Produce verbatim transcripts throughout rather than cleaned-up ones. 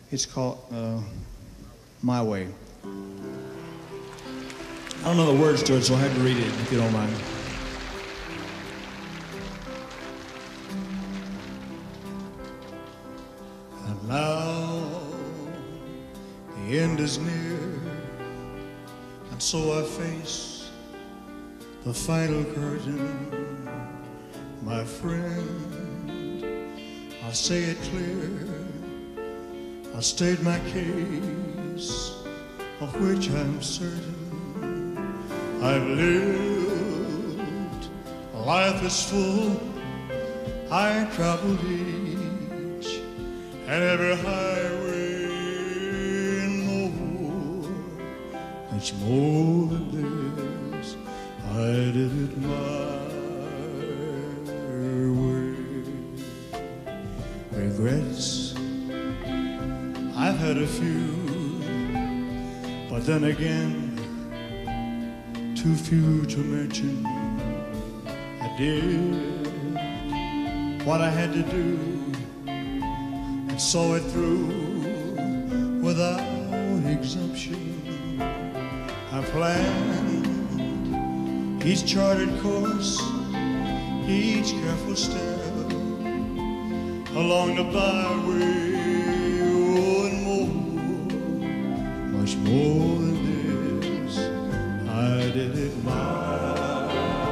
It's called uh, My Way. I don't know the words to it, so I had to read it, if you don't mind. And now the end is near, and so I face the final curtain. My friend, I'll say it clear, I'll state my case, of which I'm certain. I've lived, life is full, I traveled each and every highway, and more, much more than this, I did it my way. Regrets, I've had a few, but then again, too few to mention. I did what I had to do and saw it through without exemption. I planned each charted course, each careful step along the byway, oh, and more, much more than this, I did it my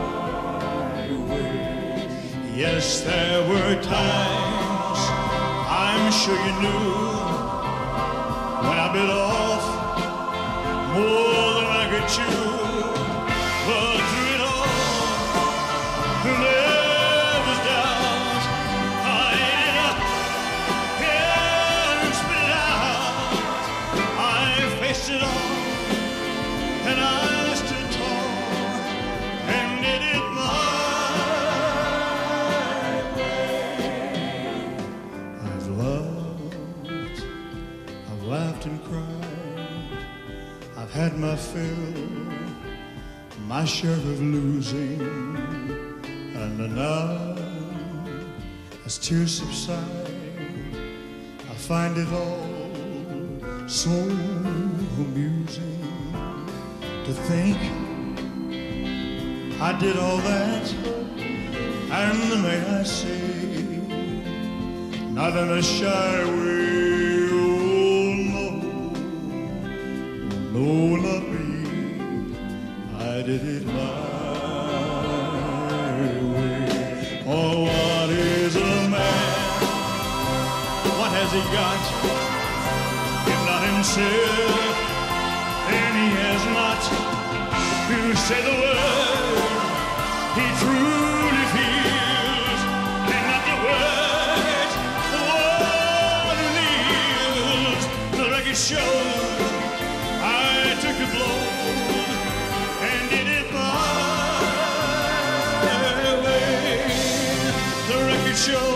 way. Yes, there were times, I'm sure you knew, when I bit off more than I could chew. But through it all, there was doubt. I ate it up and spit it out. I faced it all, and I stood tall and did it my way. I've loved, I've laughed and cried, I've had my fill, my share of losing, and now, as tears subside, I find it all so amusing to think I did all that, and may I say, not in a shy way, oh no, no, not me. I did it my way. Oh, what is a man? What has he got? If not himself, and he has not to say the word he truly feels, and not the words the one who lives. The record shows I took the blow and did it my way. The record shows